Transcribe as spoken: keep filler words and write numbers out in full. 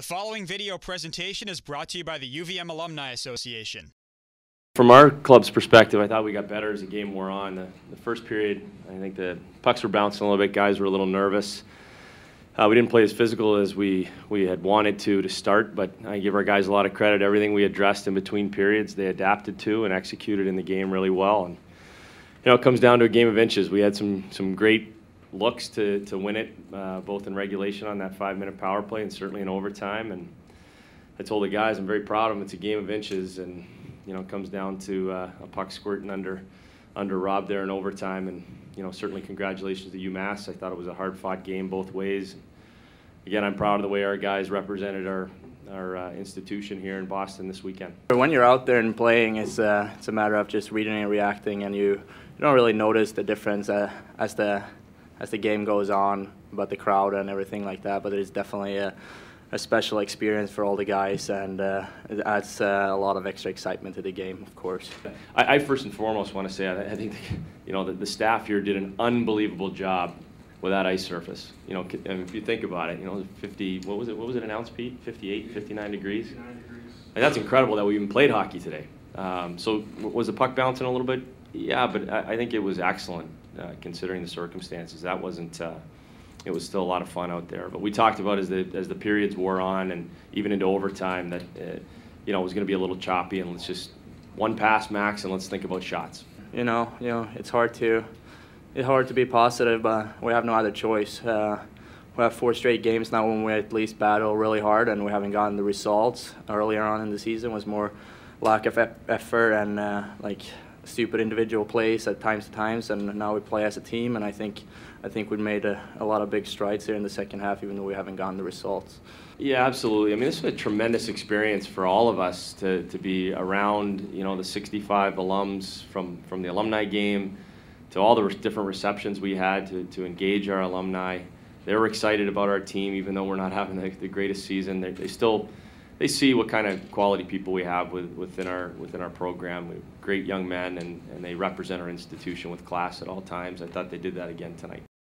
following video presentation is brought to you by the U V M Alumni Association. From our club's perspective, I thought we got better as the game wore on. The, the first period, I think the pucks were bouncing a little bit. Guys were a little nervous. Uh, we didn't play as physical as we, we had wanted to to start, but I give our guys a lot of credit. Everything we addressed in between periods, they adapted to and executed in the game really well. And you know, it comes down to a game of inches. We had some some great looks to, to win it, uh, both in regulation on that five-minute power play and certainly in overtime. And I told the guys I'm very proud of them. It's a game of inches, and you know, it comes down to uh, a puck squirting under under Rob there in overtime. And you know, certainly congratulations to UMass. I thought it was a hard-fought game both ways. Again, I'm proud of the way our guys represented our our uh, institution here in Boston this weekend. When you're out there and playing, it's uh, it's a matter of just reading and reacting, and you, you don't really notice the difference uh, as the as the game goes on about the crowd and everything like that. But it is definitely a, a special experience for all the guys, and uh, it adds uh, a lot of extra excitement to the game, of course. I, I first and foremost want to say I, I think you know that the staff here did an unbelievable job with that ice surface. You know, if you think about it, you know, fifty, what was it, what was it announced, Pete? fifty-eight, fifty-nine degrees? fifty-nine degrees. Like, that's incredible that we even played hockey today. Um, so was the puck bouncing a little bit? Yeah, but I, I think it was excellent uh, considering the circumstances. That wasn't, uh, it was still a lot of fun out there. But we talked about as the, as the periods wore on and even into overtime that, uh, you know, it was going to be a little choppy, and let's just one pass max and let's think about shots. You know, you know, it's hard to, It's hard to be positive, but we have no other choice. Uh, we have four straight games now when we at least battle really hard, and we haven't gotten the results. Earlier on in the season was more lack of effort and uh, like stupid individual plays at times to times, and now we play as a team, and I think I think we made a, a lot of big strides here in the second half, even though we haven't gotten the results. Yeah, absolutely. I mean, this is a tremendous experience for all of us to to be around, you know, the sixty-five alums from from the alumni game, to all the re different receptions we had to, to engage our alumni. They were excited about our team, even though we're not having the, the greatest season. They, they still, they see what kind of quality people we have with, within our within our program. We have great young men, and, and they represent our institution with class at all times. I thought they did that again tonight.